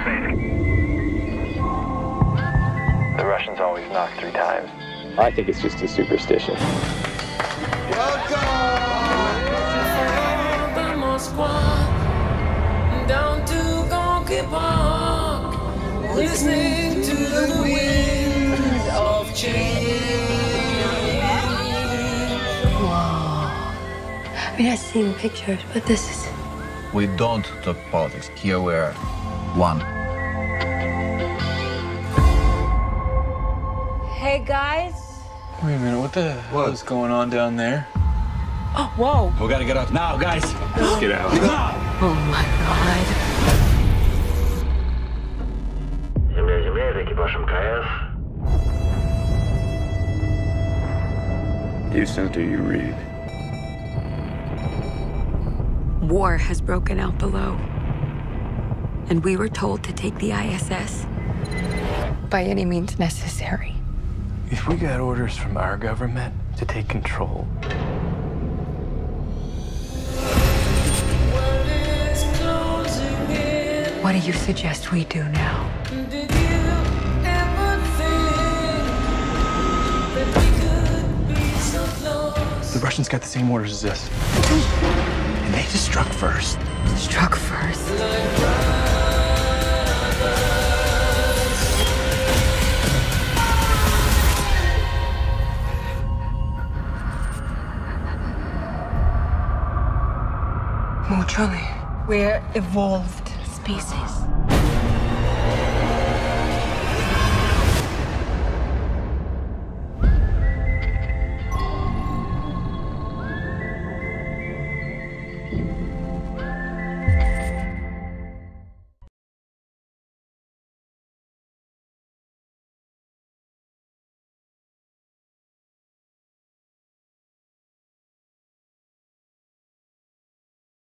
The Russians always knock 3 times. I think it's just a superstition. Listening to the winds of change. Whoa. I mean, I've seen pictures, but this is... We don't talk politics. Here we're one. Hey, guys. Wait a minute, what the hell is going on down there? Oh, whoa. We gotta get out now, guys. Let's get out. Oh, my God. Земля, это экипаж МКС. Houston, do you read? War has broken out below. And we were told to take the ISS by any means necessary. If we got orders from our government to take control, What do you suggest we do now? the Russians got the same orders as us. And they just struck first. Struck first. Mutually, we're evolved species.